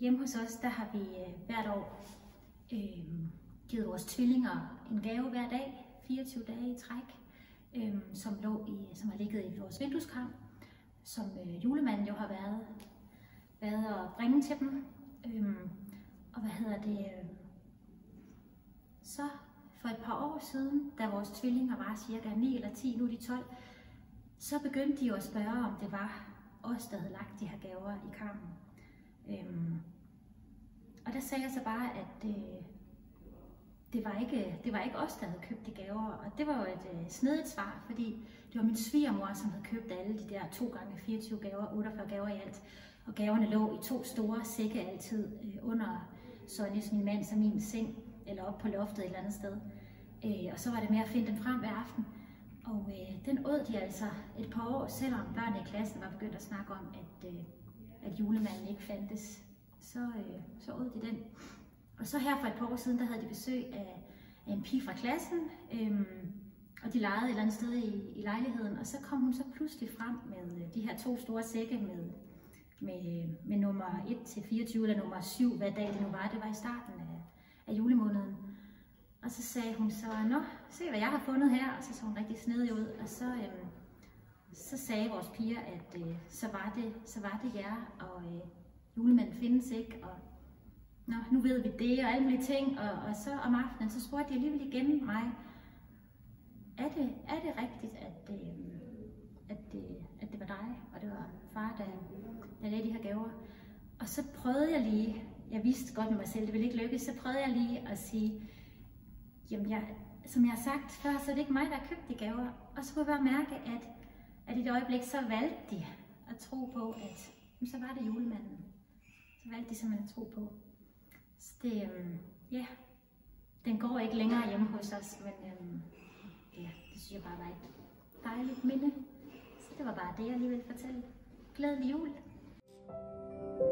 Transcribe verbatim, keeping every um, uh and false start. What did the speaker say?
Hjemme hos os, der har vi øh, hvert år øh, givet vores tvillinger en gave hver dag, fireogtyve dage i træk, øh, som, lå i, som har ligget i vores vindueskarm, som øh, julemanden jo har været, været at bringe til dem. Øh, og hvad hedder det? Øh, så for et par år siden, da vores tvillinger var cirka ni eller ti, nu er de tolv, så begyndte de jo at spørge, om det var os, der havde lagt de her gaver i karmen. Øhm, og der sagde jeg så bare, at øh, det, var ikke, det var ikke os, der havde købt de gaver. Og det var jo et øh, snedigt svar, fordi det var min svigermor, som havde købt alle de der to gange fireogtyve gaver, otteogfyrre gaver i alt. Og gaverne lå i to store sække altid øh, under Sonjas, min mands og min seng, eller op på loftet et eller andet sted. Øh, og så var det med at finde dem frem hver aften. Og øh, den åd de altså et par år, selvom børnene i klassen var begyndt at snakke om, at, øh, at julemanden ikke fandtes. Så, øh, så åd de den. Og så her for et par år siden, der havde de besøg af, af en pige fra klassen, øh, og de legede et eller andet sted i, i lejligheden. Og så kom hun så pludselig frem med øh, de her to store sække med, med, med nummer et til fireogtyve, eller nummer syv, hvad dag det nu var. Det var i starten af, af julemåneden. Og så sagde hun så, nå, se hvad jeg har fundet her, og så så hun rigtig snedig ud, og så, øhm, så sagde vores piger, at øh, så, var det, så var det jer, og øh, julemanden findes ikke, og nå, nu ved vi det, og alle mulige ting, og, og så om aftenen, så spurgte de alligevel igen mig, er det, er det rigtigt, at, øh, at, det, at det var dig, og det var far, der, der lagde de her gaver? Og så prøvede jeg lige, jeg vidste godt med mig selv, det ville ikke lykkes, så prøvede jeg lige at sige, jamen, jeg, som jeg har sagt før, så er det ikke mig, der har købt de gaver. Og så kunne jeg bare mærke, at, at i et øjeblik, så valgte de at tro på, at jamen, så var det julemanden. Så valgte de simpelthen at tro på. Så det, øhm, ja, den går ikke længere hjemme hos os, men øhm, ja, det synes jeg bare var et dejligt minde. Så det var bare det, jeg lige ville fortælle. Glædelig jul!